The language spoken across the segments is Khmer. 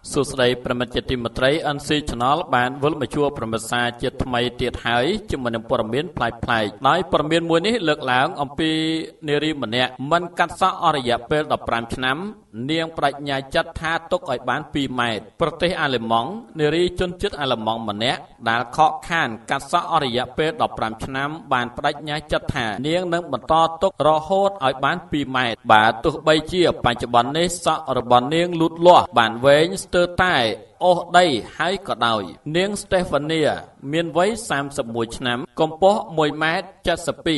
សួស្តីប្រិមិត្តជាទីមេត្រី NC Channel បានវិលមកជួបប្រមិត្តសាជាថ្មីទៀតហើយជាមួយនឹងព័ត៌មានប្លែកៗដោយព័ត៌មានមួយនេះលើកឡើងអំពីនារីម្នាក់មិនកាត់សក់អស់រយៈពេល15ឆ្នាំនាងបដិញ្ញាចិត្តថាទុកឲ្យបាន2ម៉ែត្រប្រទេសអាល្លឺម៉ង់នារីជនជាតិអាល្លឺម៉ង់ម្នាក់ដែលខកខានកាត់សក់អស់រយៈពេល15ឆ្នាំបានបដិញ្ញាចិត្តថានាងនឹងបន្តទុករហូតឲ្យបាន2ម៉ែត្របាទទោះបីជាបច្ចុប្បន្ននេះសក់របស់នាងលូតលាស់បានវែងស្ទើរតែអូសដីហើយក៏ដោយនាងស្តេហ្វានីមានវ័យ31ឆ្នាំកម្ពស់1ម៉ែត្រ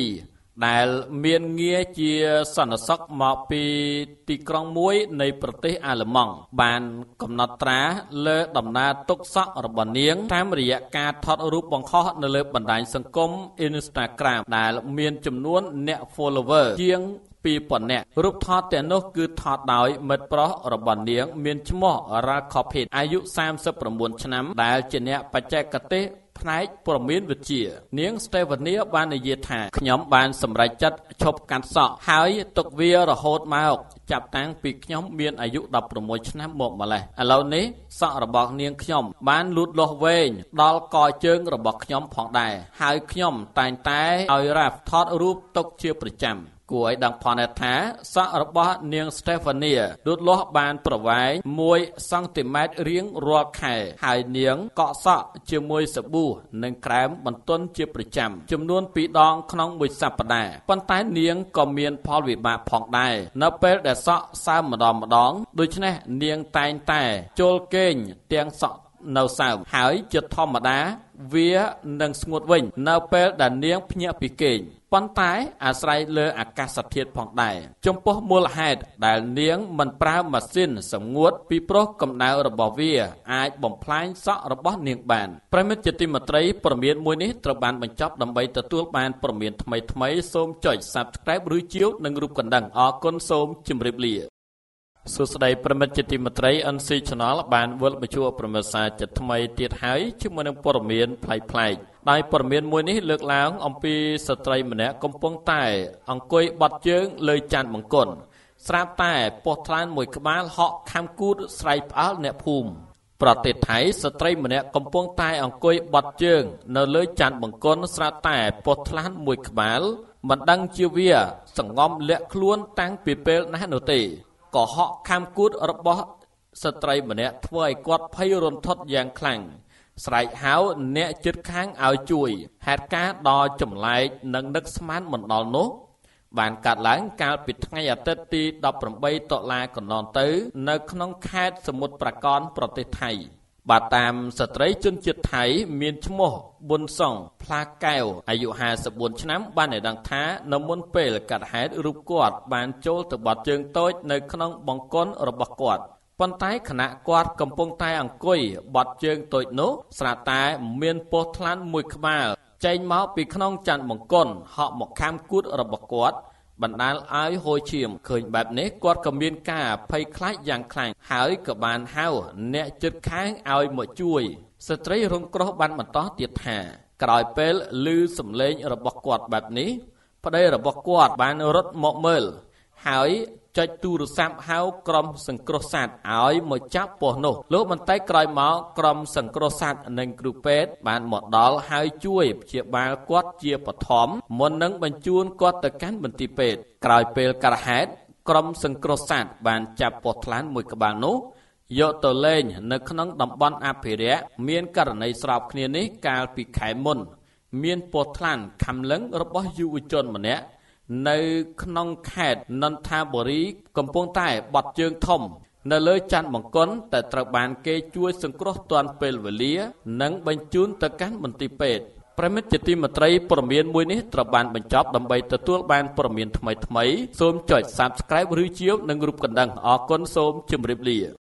72ដែលមានងារជាសន្តិសុខមកពីទីក្រុងមួយនៃប្រទេសអាល្លឺម៉ង់បានកំណត់ត្រាលើដំណើរទុកសក់របស់នាងតាមរយៈការថតរូបបង្ហោះនៅលើបណ្ដាញសង្គម Instagram ដែលមានចំនួនអ្នក follower ជាង2000 នាក់រូបថតទាំងនោះគឺថតដោយមិត្តប្រុសរបស់នាងមានឈ្មោះរ៉ាខូភីតអាយុ39ឆ្នាំដែលជាអ្នកបច្ចេកទេសផ្នែកព័ត៌មានវិទ្យានាងស្តេហ្វានីបាននិយាយថាខ្ញុំបានសម្រេចចិត្តឈប់កាត់សក់ហើយទុកវារហូតមកចាប់តាំងពីខ្ញុំមានអាយុ16ឆ្នាំមកម្លេះឥឡូវនេះសក់របស់នាងខ្ញុំបានលូតលាស់វែងដល់កជើងរបស់ខ្ញុំផងដែរហើយខ្ញុំតែងតែឲ្យរ៉ាហ្វថតរូបទុកជាប្រចាំគួរឲ្យដឹងផងថាសក់របស់នាងស្តេហ្វានីលូតលាស់បានប្រវែង1សង់ទីម៉ែត្ររៀងរាល់ខែហើយនាងកក់សក់ជាមួយសាប៊ូនិងក្រែមបន្ទន់ជាប្រចាំចំនួន2ដងក្នុងមួយសប្តាហ៍ប៉ុន្តែនាងក៏មានផលវិបាកផងដែរនៅពេលដែលសក់សើមម្ដងដូច្នេះនាងតែងតែចូលគេងទាំងសក់នៅសើមហើយជាធម្មតាវានឹងស្ងួតវិញនៅពេលដែលនាងភ្ញាក់ពីគេងប៉ុន្តែអាស្រ័យលើអាកាសធាតុផងដែរចំពោះមូលហេតុដែលនាងមិនប្រើម៉ាស៊ីនសម្ងួតពីព្រោះកម្ដៅរបស់វាអាចបំផ្លាញសក់របស់នាងបានប្រិមិត្តជាទីមេត្រីព័ត៌មានមួយនេះត្រូវបានបញ្ចប់ដើម្បីទទួលបានព័ត៌មានថ្មីៗសូមចុច Subscribe ឬជាវនិងរូបកណ្ដឹងអរគុណសូមជម្រាបលាសួស្តីប្រិមិត្តជាទីមេត្រី NC Channel បានវិលមកជួបប្រមិត្តសាជាថ្មីទៀតហើយជាមួយនឹងព័ត៌មានប្លែកៗដោយព័ត៌មានមួយនេះលើកឡើងអំពីស្ត្រីម្នាក់កំពុងតែអង្គុយបត់ជើងលើច័ន្ទបង្គន់ស្រាប់តែពស់ថ្លាន់មួយក្បាលហក់ខាំគូតស្រែកផ្អើលអ្នកភូមិប្រទេសថៃស្ត្រីម្នាក់កំពុងតែអង្គុយបត់ជើងនៅលើច័ន្ទបង្គន់ស្រាប់តែពស់ថ្លាន់មួយក្បាលមិនដឹងជាវាសង្ងំលាក់ខ្លួនតាំងពីពេលណានោះទេក៏ហក់ខាំគូតរបស់ស្ត្រីម្នាក់ធ្វើឲ្យគាត់ភ័យរន្ធត់យ៉ាងខ្លាំងស្រែកហៅអ្នកជិតខាងឲ្យជួយហេតុការណ៍ដ៏ចម្លែកនិងនឹកស្មានមិនដល់នោះបានកាត់ឡើងកាលពីថ្ងៃអាទិត្យទី18តុលាកន្លងទៅនៅក្នុងខេត្តសមុទ្រប្រាកដប្រទេសថៃបាទតាមស្ត្រីជនជាតិថៃមានឈ្មោះប៊ុនសុងផ្លាកែវអាយុ54ឆ្នាំបានឲ្យដឹងថានៅមុនពេលកាត់ហេតុរូបគាត់បានចូលទៅបត់ជើងតូចនៅក្នុងបង្គន់របស់គាត់ប៉ុន្តែខណៈគាត់កំពុងតែអង្គុយបត់ជើងតូចនោះស្រាប់តែមានពស់ថ្លាន់មួយក្បាលចេញមកពីក្នុងច័ន្ទបង្គន់ហក់មកខាំគូតរបស់គាត់បណ្ដាលឲ្យហូរឈាមឃើញបែបនេះគាត់ក៏មានការភ័យខ្លាចយ៉ាងខ្លាំងហើយក៏បានហៅអ្នកជិតខាងឲ្យមកជួយស្ត្រីរងគ្រោះបានបន្តទៀតថាក្រោយពេលឮសំឡេងរបស់គាត់បែបនេះប្តីរបស់គាត់បានរត់មកមើលហើយចុចទូរស័ព្ទហៅក្រុមសង្គ្រោះសត្វឲ្យមកចាប់ពស់នោះលោកបន្តិចក្រោយមកក្រុមសង្គ្រោះសត្វនិងគ្រូពេទ្យបានមកដល់ហើយជួយព្យាបាលគាត់ជាបឋមមុននឹងបញ្ជូនគាត់ទៅកាន់មន្ទីរពេទ្យក្រោយពេលកាត់ហេតុក្រុមសង្គ្រោះសត្វបានចាប់ពស់ថ្លាន់មួយក្បាលនោះយកទៅលេងនៅក្នុងតំបន់អភិរក្សមានករណីស្របគ្នានេះកាលពីខែមុនមានពស់ថ្លាន់ខាំលឹងរបស់យុវជនម្នាក់នៅក្នុងខេត្តនន្ទបុរីកំពុងតែបត់ជើងធំនៅលើច័ន្ទបង្គន់តែត្រូវបានគេជួយសង្គ្រោះទាន់ពេលវេលានិងបញ្ជូនទៅកាន់មន្ទីរពេទ្យប្រិមិត្តជាទីមេត្រីព័ត៌មានមួយនេះត្រូវបានបញ្ចប់ដើម្បីទទួលបានព័ត៌មានថ្មីៗសូមចុច Subscribe ឬជាវនិងរូបកណ្ដឹងអរគុណសូមជម្រាបលា